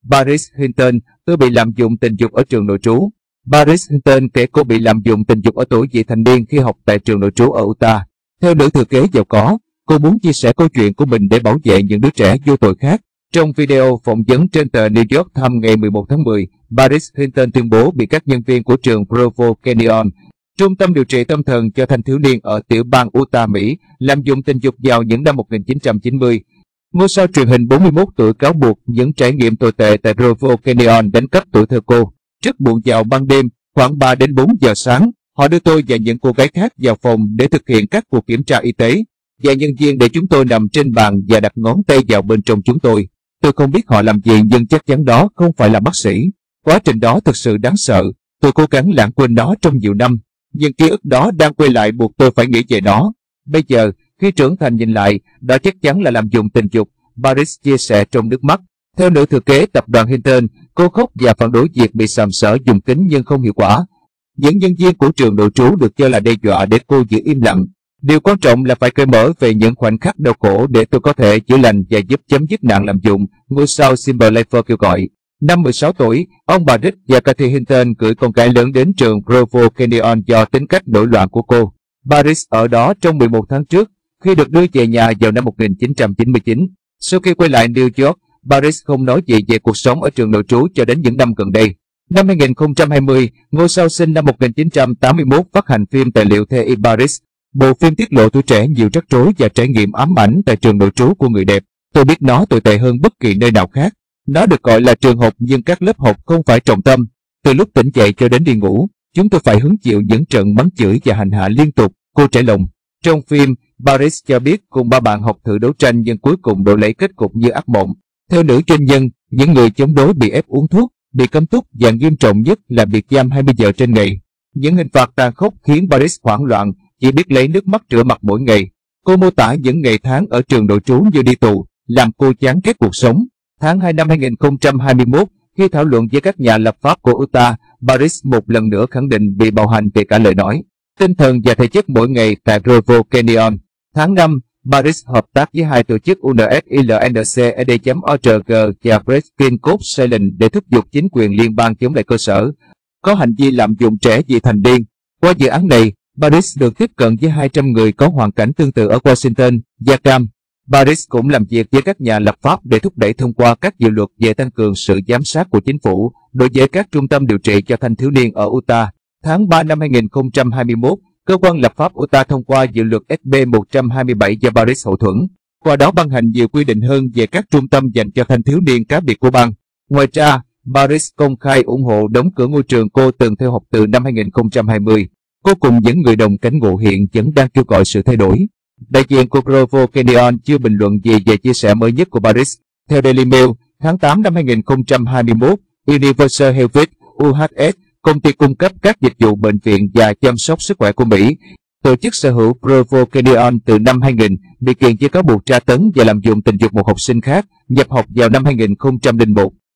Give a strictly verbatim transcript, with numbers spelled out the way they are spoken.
Paris Hilton, tôi bị lạm dụng tình dục ở trường nội trú. Paris Hilton kể cô bị lạm dụng tình dục ở tuổi vị thành niên khi học tại trường nội trú ở Utah. Theo nữ thừa kế giàu có, cô muốn chia sẻ câu chuyện của mình để bảo vệ những đứa trẻ vô tội khác. Trong video phỏng vấn trên tờ New York Times ngày mười một tháng mười, Paris Hilton tuyên bố bị các nhân viên của trường Provo Canyon, trung tâm điều trị tâm thần cho thanh thiếu niên ở tiểu bang Utah, Mỹ, lạm dụng tình dục vào những năm một nghìn chín trăm chín mươi. Ngôi sao truyền hình bốn mươi mốt tuổi cáo buộc những trải nghiệm tồi tệ tại Provo Canyon đánh cắp tuổi thơ cô. Rất muộn vào ban đêm, khoảng ba đến bốn giờ sáng, họ đưa tôi và những cô gái khác vào phòng để thực hiện các cuộc kiểm tra y tế. Và nhân viên để chúng tôi nằm trên bàn và đặt ngón tay vào bên trong chúng tôi. Tôi không biết họ làm gì nhưng chắc chắn đó không phải là bác sĩ. Quá trình đó thực sự đáng sợ. Tôi cố gắng lãng quên nó trong nhiều năm. Nhưng ký ức đó đang quay lại buộc tôi phải nghĩ về nó. Bây giờ, khi trưởng thành nhìn lại, đó chắc chắn là lạm dụng tình dục, Paris chia sẻ trong nước mắt. Theo nữ thừa kế tập đoàn Hilton, cô khóc và phản đối việc bị sàm sỡ dùng kính nhưng không hiệu quả. Những nhân viên của trường nội trú được cho là đe dọa để cô giữ im lặng. Điều quan trọng là phải cởi mở về những khoảnh khắc đau khổ để tôi có thể chữa lành và giúp chấm dứt nạn lạm dụng, ngôi sao Timberlake kêu gọi. Năm mười sáu tuổi, ông bà Rick và Kathy Hilton gửi con gái lớn đến trường Provo Canyon do tính cách nổi loạn của cô. Paris ở đó trong mười một tháng trước, khi được đưa về nhà vào năm một nghìn chín trăm chín mươi chín. Sau khi quay lại New York, Paris không nói gì về cuộc sống ở trường nội trú cho đến những năm gần đây. Năm hai nghìn không trăm hai mươi, ngôi sao sinh năm một nghìn chín trăm tám mươi mốt phát hành phim tài liệu The in Paris. Bộ phim tiết lộ tuổi trẻ nhiều rắc rối và trải nghiệm ám ảnh tại trường nội trú của người đẹp. Tôi biết nó tồi tệ hơn bất kỳ nơi nào khác. Nó được gọi là trường học nhưng các lớp học không phải trọng tâm. Từ lúc tỉnh dậy cho đến đi ngủ, chúng tôi phải hứng chịu những trận mắng chửi và hành hạ liên tục, cô trải lòng. Trong phim, Paris cho biết cùng ba bạn học thử đấu tranh nhưng cuối cùng đổi lấy kết cục như ác mộng. Theo nữ doanh nhân, những người chống đối bị ép uống thuốc, bị cấm túc và nghiêm trọng nhất là biệt giam hai mươi giờ trên ngày. Những hình phạt tàn khốc khiến Paris hoảng loạn, chỉ biết lấy nước mắt rửa mặt mỗi ngày. Cô mô tả những ngày tháng ở trường nội trú như đi tù, làm cô chán ghét cuộc sống. Tháng hai năm hai nghìn không trăm hai mươi mốt, khi thảo luận với các nhà lập pháp của Utah, Paris một lần nữa khẳng định bị bạo hành về cả lời nói, tinh thần và thể chất mỗi ngày tại Provo Canyon. Tháng năm, Paris hợp tác với hai tổ chức U N S I L N C E D O R G và Breaking Code Silence để thúc giục chính quyền liên bang chống lại cơ sở có hành vi lạm dụng trẻ vị thành niên. Qua dự án này, Paris được tiếp cận với hai trăm người có hoàn cảnh tương tự ở Washington và Cam. Paris cũng làm việc với các nhà lập pháp để thúc đẩy thông qua các dự luật về tăng cường sự giám sát của chính phủ đối với các trung tâm điều trị cho thanh thiếu niên ở Utah. Tháng ba năm hai nghìn không trăm hai mươi mốt, cơ quan lập pháp Utah thông qua dự luật S B một trăm hai mươi bảy do Paris hậu thuẫn, qua đó ban hành nhiều quy định hơn về các trung tâm dành cho thanh thiếu niên cá biệt của bang. Ngoài ra, Paris công khai ủng hộ đóng cửa ngôi trường cô từng theo học từ năm hai nghìn không trăm hai mươi. Cô cùng những người đồng cánh ngộ hiện vẫn đang kêu gọi sự thay đổi. Đại diện của Provo Canyon chưa bình luận gì về chia sẻ mới nhất của Paris. Theo Daily Mail, tháng tám năm hai nghìn không trăm hai mươi mốt, Universal Health U H S, công ty cung cấp các dịch vụ bệnh viện và chăm sóc sức khỏe của Mỹ, tổ chức sở hữu Provo Canyon từ năm hai nghìn, bị kiện với cáo buộc tra tấn và lạm dụng tình dục một học sinh khác, nhập học vào năm hai nghìn không trăm lẻ một.